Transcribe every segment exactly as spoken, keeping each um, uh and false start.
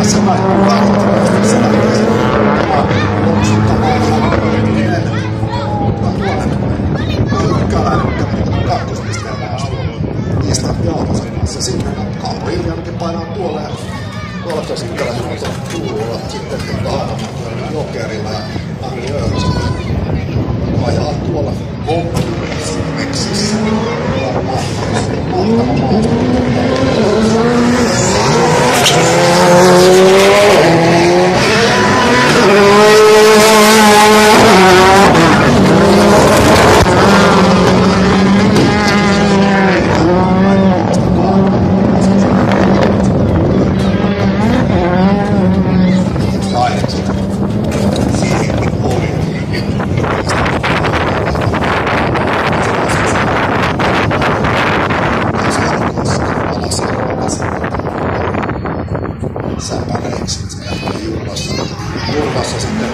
tässä kaikki varttunut. Se lähtee lopsuttamaan hankkeellinen. Ykkäläinen kävi kakkospisteen asti. Niistä Jaaltosen kanssa sinne. Kaupo Iljankin painaa tuolle. Tuolla Ykkäläinen on tuulla. Sitten Haanamäen Jokerilla ja Anni Öörsä ajaa tuolla Meksissä. Varmaan mahtava mahtava. Säpäreiksi se jähtää julvassa. Julvassa sitten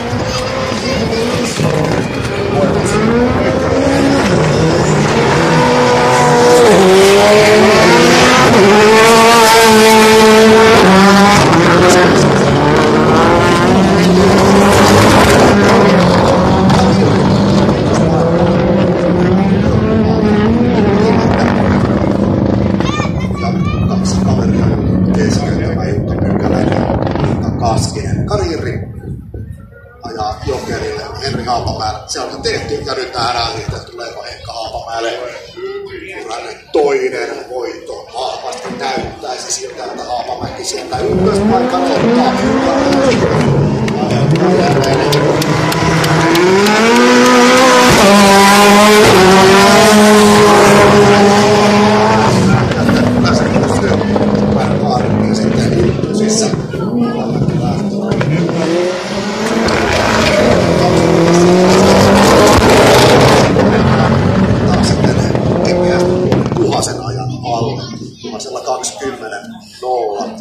voimassa. Karjeri ajaa Jokerille Henri Haapamäelle. Se on jo tehty ja nyt nähdään niitä, että tuleeko Henkka Haapamäelle toinen voitto. Vahvasti näyttäisi siltä, että Haapamäki sieltä ykköspaikan ottaa. Puhasen ajan alle. Puhasella kaksikymmentä nolla.